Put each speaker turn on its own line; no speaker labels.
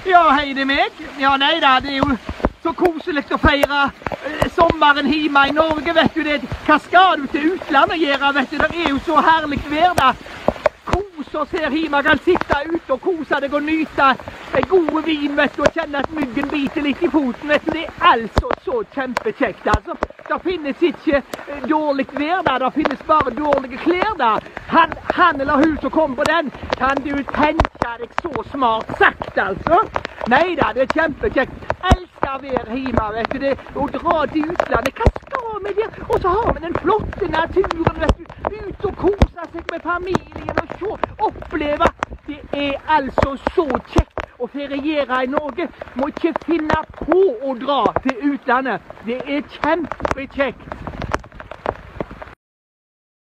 Ja, hei, det er meg. Ja, nei da, det er jo så koselig å feire sommeren hjemme i Norge, vet du det. Hva skal du til utlandet gjøre, vet du? Det er jo så herlig vær da. Kose oss her hjemme, kan sitte ute og kose deg og nyte gode vin, vet du, og kjenne at myggen biter litt i foten, vet du. Det er altså så kjempekjekt, altså. Det finnes ikke dårlig vær da, det finnes bare dårlige klær da. Han eller hun som kom på den, kan du tenke deg så smart sagt, altså. Neida, det er kjempekjekt. Elsker å være hjemme, vet du, det, og dra til utlandet. Hva skal vi der? Og så har vi den flotte naturen, vet du, ut og kose seg med familien og se, oppleve. Det er altså så kjekt å feriere i Norge. Må ikke finne på å dra til utlandet. Det er kjempekjekt.